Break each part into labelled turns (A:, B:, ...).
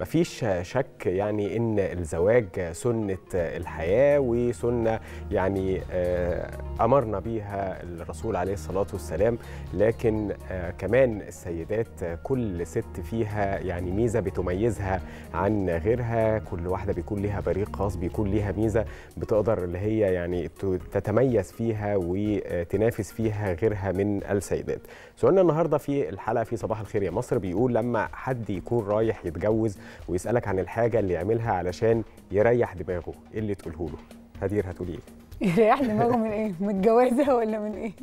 A: مفيش شك يعني ان الزواج سنة الحياة وسنة يعني امرنا بيها الرسول عليه الصلاة والسلام، لكن كمان السيدات كل ست فيها يعني ميزة بتميزها عن غيرها، كل واحدة بيكون ليها بريق خاص، بيكون ليها ميزة بتقدر اللي هي يعني تتميز فيها وتنافس فيها غيرها من السيدات. سؤالنا النهارده في الحلقة في صباح الخير يا مصر بيقول لما حد يكون رايح يتجوز ويسألك عن الحاجة اللي يعملها علشان يريح دماغه، ايه اللي تقوله له؟ هدير هتقولي ايه؟
B: يريح دماغه من ايه؟ متجوزة ولا من ايه؟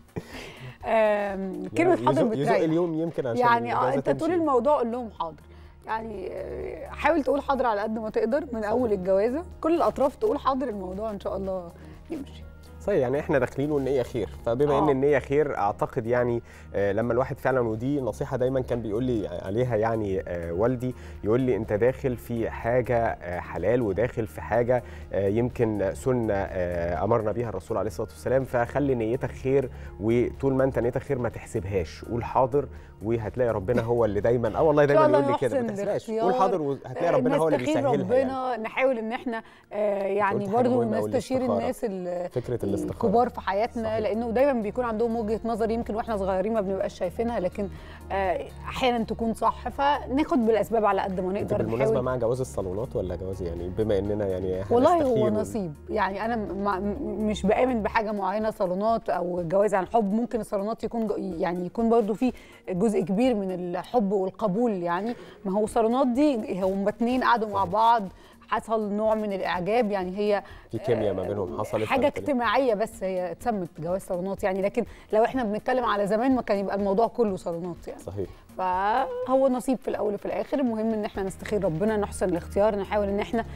B: كلمة حاضر بتريح.
A: يزق اليوم يمكن عشان
B: يعني انت طول الموضوع قول لهم حاضر. يعني حاول تقول حاضر على قد ما تقدر من اول الجوازة، كل الاطراف تقول حاضر، الموضوع ان شاء الله يمشي.
A: صحيح، يعني احنا داخلين والنية خير، فبما ان النية خير اعتقد يعني لما الواحد فعلا، ودي نصيحة دايما كان بيقول لي عليها يعني والدي، يقول لي انت داخل في حاجة حلال وداخل في حاجة يمكن سنة امرنا بيها الرسول عليه الصلاة والسلام، فخلي نيتك خير، وطول ما انت نيتك خير ما تحسبهاش، قول حاضر وهتلاقي ربنا هو اللي دايما والله دايما يقول لي كده ما تحسبهاش، قول حاضر وهتلاقي ربنا هو اللي بيسهلها.
B: ربنا يعني. نحاول ان احنا يعني برضو نستشير الناس
A: فكرة
B: الكبار في حياتنا. صحيح. لانه دايما بيكون عندهم وجهة نظر يمكن واحنا صغيرين ما بنبقاش شايفينها، لكن احيانا تكون صح، فناخد بالاسباب على قد ما نقدر.
A: بالمناسبة مع جواز الصالونات ولا جواز يعني بما اننا يعني
B: والله هو نصيب، يعني انا مش بآمن بحاجة معينة صالونات او جواز عن حب. ممكن الصالونات يكون برضو في جزء كبير من الحب والقبول، يعني ما هو الصالونات دي هم اتنين قعدوا مع بعض، حصل نوع من الاعجاب، يعني هي
A: في كيمياء ما بينهم حصلت،
B: حاجه اجتماعيه، بس هي اتسمت جواز صالونات يعني. لكن لو احنا بنتكلم على زمان ما كان يبقى الموضوع كله صالونات يعني.
A: صحيح.
B: فهو نصيب في الاول وفي الاخر. المهم ان احنا نستخير ربنا، نحسن الاختيار، نحاول ان احنا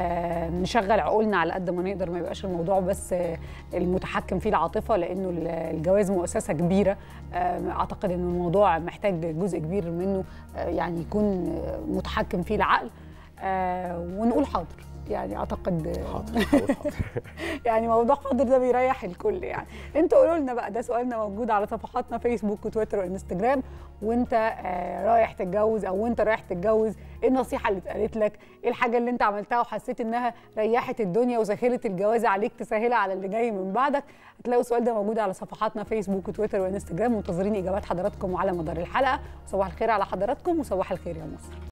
B: نشغل عقولنا على قد ما نقدر، ما يبقاش الموضوع بس المتحكم فيه العاطفه، لانه الجواز مؤسسه كبيره. اعتقد ان الموضوع محتاج جزء كبير منه يعني يكون متحكم فيه العقل، ونقول حاضر. يعني اعتقد
A: حاضر.
B: يعني موضوع حاضر ده بيريح الكل يعني. انتوا قولوا لنا بقى، ده سؤالنا موجود على صفحاتنا فيسبوك وتويتر وانستجرام. وانت رايح تتجوز او وانت رايح تتجوز، ايه النصيحه اللي اتقالت لك؟ ايه الحاجه اللي انت عملتها وحسيت انها ريحت الدنيا وسهلت الجواز عليك تسهلها على اللي جاي من بعدك؟ هتلاقوا السؤال ده موجود على صفحاتنا فيسبوك وتويتر وانستجرام. منتظرين اجابات حضراتكم على مدار الحلقه. صباح الخير على حضراتكم وصباح الخير يا مصر.